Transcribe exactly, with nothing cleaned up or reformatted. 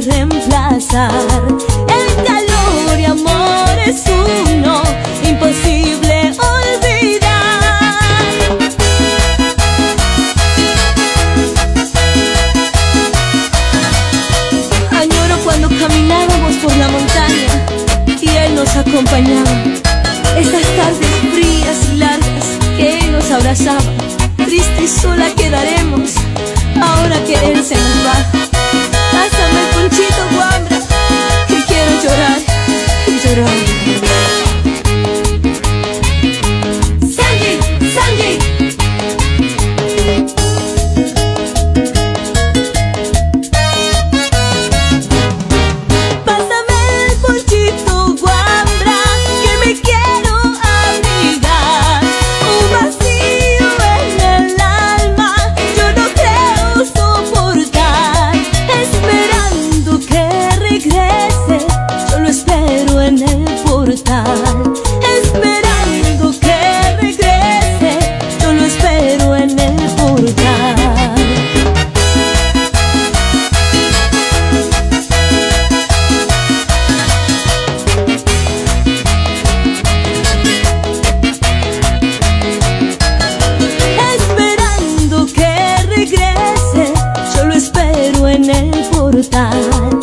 reemplazar. El calor y amor es uno, imposible olvidar. Añoro cuando caminábamos por la montaña y él nos acompañaba. Esas tardes frías y largas que él nos abrazaba. Triste y sola quedaremos ahora que él se nos va. Pásame el ponchito, guambra, que quiero llorar y llorar. Sanji, Sanji. Pásame el ponchito, guambra, que me quiero abrigar. Un vacío en el alma yo no creo soportar. Esperando que regrese, yo lo espero en el portal. Esperando que regrese, yo lo espero en el portal. Esperando que regrese, yo lo espero en el portal.